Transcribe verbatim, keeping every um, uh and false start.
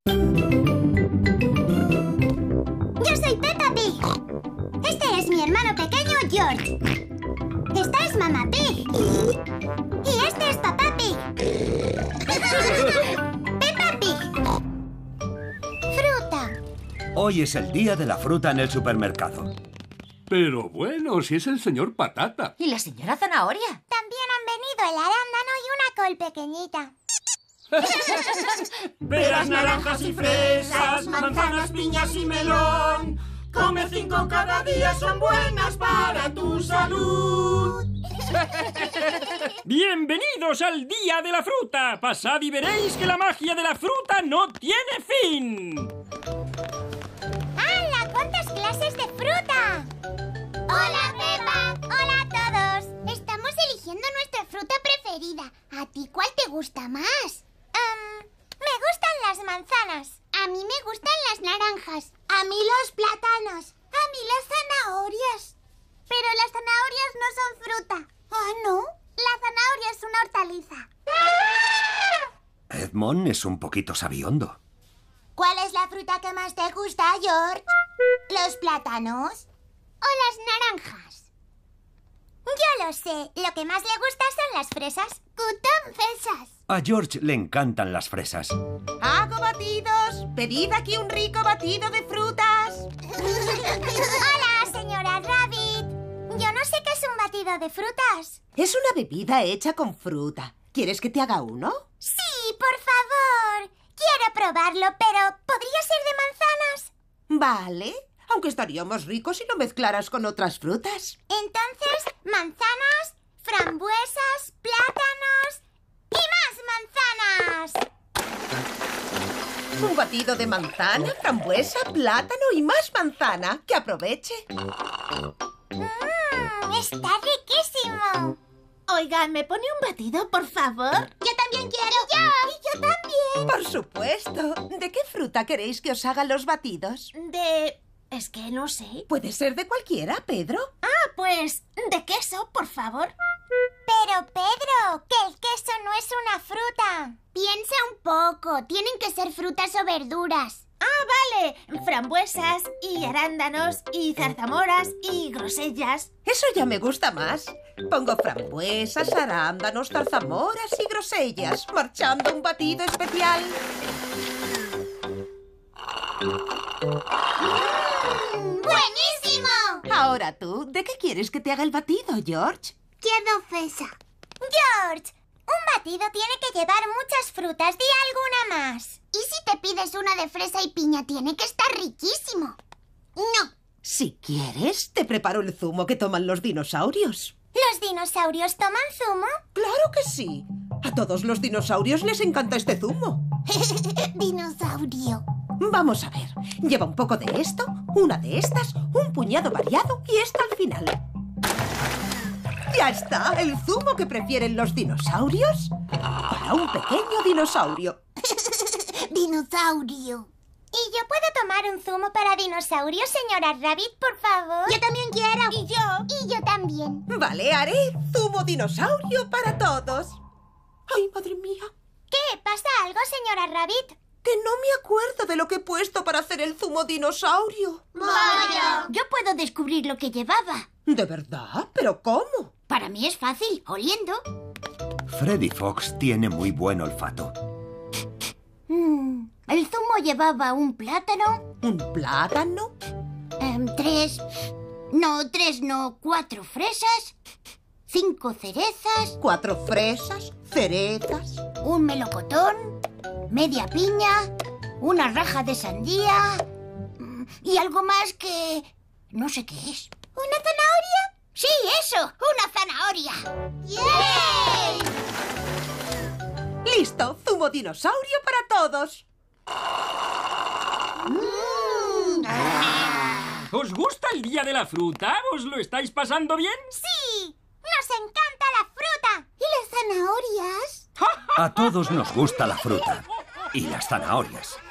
Yo soy Peppa Pig. Este es mi hermano pequeño, George. Esta es Mamá Pig. Y este es Papá Pig. Peppa Pig. Fruta. Hoy es el día de la fruta en el supermercado. Pero bueno, si es el señor Patata. ¿Y la señora Zanahoria? También han venido el arándano y una col pequeñita. Peras, naranjas y fresas, manzanas, piñas y melón. Come cinco cada día, son buenas para tu salud. ¡Bienvenidos al Día de la Fruta! Pasad y veréis que la magia de la fruta no tiene fin. ¡Hala! ¿Cuántas clases de fruta? ¡Hola, Peppa! ¡Hola a todos! Estamos eligiendo nuestra fruta preferida. ¿A ti cuál te gusta más? Um, me gustan las manzanas. A mí me gustan las naranjas. A mí los plátanos. A mí las zanahorias. Pero las zanahorias no son fruta. ¿Ah, no? La zanahoria es una hortaliza. Edmond es un poquito sabiondo. ¿Cuál es la fruta que más te gusta, George? ¿Los plátanos o las naranjas? Yo lo sé. Lo que más le gusta son las fresas. ¡Gustan fresas! A George le encantan las fresas. ¡Hago batidos! ¡Pedid aquí un rico batido de frutas! ¡Hola, señora Rabbit! Yo no sé qué es un batido de frutas. Es una bebida hecha con fruta. ¿Quieres que te haga uno? Sí, por favor. Quiero probarlo, pero ¿podría ser de manzanas? Vale, aunque estaría más rico si lo mezclaras con otras frutas. Entonces, manzanas, frambuesas, plátanos y más manzanas. Un batido de manzana, frambuesa, plátano y más manzana. ¡Que aproveche! Mmm, está riquísimo. Oigan, ¿me pone un batido, por favor? Yo también quiero. Y yo. Y yo también. Por supuesto. ¿De qué fruta queréis que os hagan los batidos? De... es que no sé. Puede ser de cualquiera, Pedro. Ah, pues de queso, por favor. Pero, Pedro, que el queso no es una fruta. Piensa un poco. Tienen que ser frutas o verduras. Ah, vale. Frambuesas y arándanos y zarzamoras y grosellas. Eso ya me gusta más. Pongo frambuesas, arándanos, zarzamoras y grosellas, marchando un batido especial. Mm, ¡buenísimo! Ahora tú, ¿de qué quieres que te haga el batido, George? Quiero fresa. George, un batido tiene que llevar muchas frutas. Di alguna más. ¿Y si te pides una de fresa y piña? Tiene que estar riquísimo. No. Si quieres, te preparo el zumo que toman los dinosaurios. ¿Los dinosaurios toman zumo? ¡Claro que sí! A todos los dinosaurios les encanta este zumo. Dinosaurio. Vamos a ver. Lleva un poco de esto, una de estas, un puñado variado y esta al final. ¡Ya está! El zumo que prefieren los dinosaurios para un pequeño dinosaurio. Dinosaurio. ¿Y yo puedo tomar un zumo para dinosaurios, señora Rabbit, por favor? Yo también quiero. Y yo. Y yo también. Vale, haré zumo dinosaurio para todos. ¡Ay, madre mía! ¿Qué? ¿Pasa algo, señora Rabbit? Que no me acuerdo de lo que he puesto para hacer el zumo dinosaurio. ¡Vaya! Yo puedo descubrir lo que llevaba. ¿De verdad? ¿Pero cómo? Para mí es fácil, oliendo. Freddy Fox tiene muy buen olfato. Mm, el zumo llevaba un plátano. ¿Un plátano? em, tres... No, tres no, cuatro fresas. Cinco cerezas. Cuatro fresas, cerezas. Un melocotón. Media piña. Una raja de sandía. mm, Y algo más que... no sé qué es. ¿Una zanahoria? ¡Sí, eso! ¡Una zanahoria! ¡Yay! ¡Listo! ¡Zumo dinosaurio para todos! Mm. ¿Os gusta el Día de la Fruta? ¿Os lo estáis pasando bien? ¡Sí! ¡Nos encanta la fruta! ¿Y las zanahorias? A todos nos gusta la fruta. Y las zanahorias.